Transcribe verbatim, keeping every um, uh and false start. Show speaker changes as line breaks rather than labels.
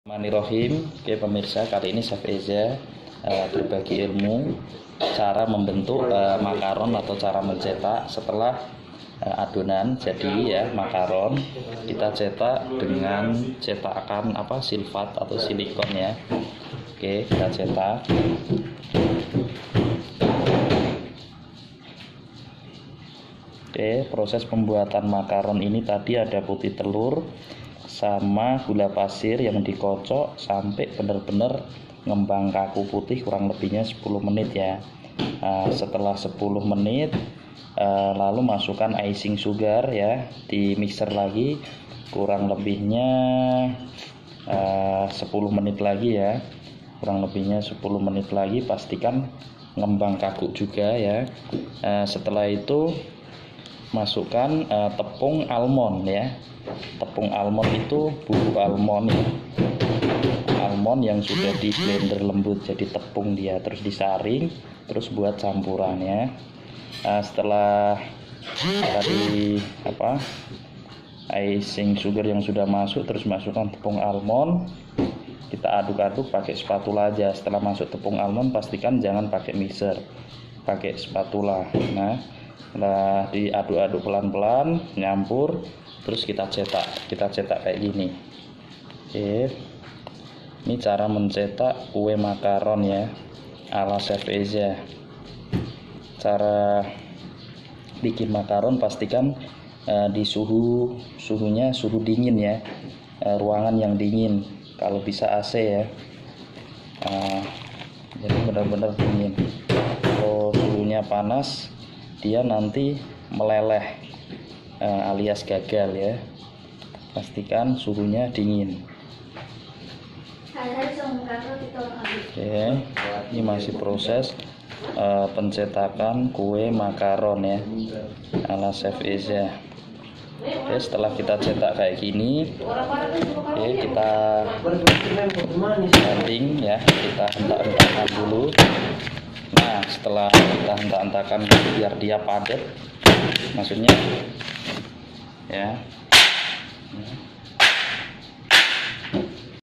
Bismillahirrahmanirrahim. Oke pemirsa, kali ini Chef Eza uh, berbagi ilmu cara membentuk uh, makaron atau cara mencetak setelah uh, adonan jadi ya makaron kita cetak dengan cetakan apa silvat atau silikon ya. Oke, kita cetak. Oke, proses pembuatan makaron ini tadi ada putih telur sama gula pasir yang dikocok sampai benar-benar ngembang kaku putih, kurang lebihnya sepuluh menit ya. Nah, setelah sepuluh menit uh, lalu masukkan icing sugar ya, di mixer lagi kurang lebihnya uh, sepuluh menit lagi ya. Kurang lebihnya sepuluh menit lagi, pastikan ngembang kaku juga ya. Uh, setelah itu masukkan uh, tepung almond ya. Tepung almond itu bubuk almond ya. Almond yang sudah di blender lembut jadi tepung dia, terus disaring, terus buat campurannya. Nah, setelah tadi apa icing sugar yang sudah masuk, terus masukkan tepung almond, kita aduk-aduk pakai spatula aja. Setelah masuk tepung almond pastikan jangan pakai mixer, pakai spatula. Nah, setelah diaduk-aduk pelan-pelan, nyampur, terus kita cetak. Kita cetak kayak gini. Oke. Ini cara mencetak kue makaron ya, ala Chef Eza. Cara bikin makaron pastikan uh, di suhu suhunya suhu dingin ya, uh, ruangan yang dingin. Kalau bisa A C ya. Uh, jadi benar-benar dingin. Kalau suhunya panas, dia nanti meleleh uh, alias gagal ya. Pastikan suhunya dingin. Oke, ini masih proses uh, pencetakan kue makaron ya ala Chef Eza. Oke, setelah kita cetak kayak gini, oke, kita banding ya, kita hentak-hentakan dulu. Nah, setelah kita hentak-hentakan biar dia padat, maksudnya ya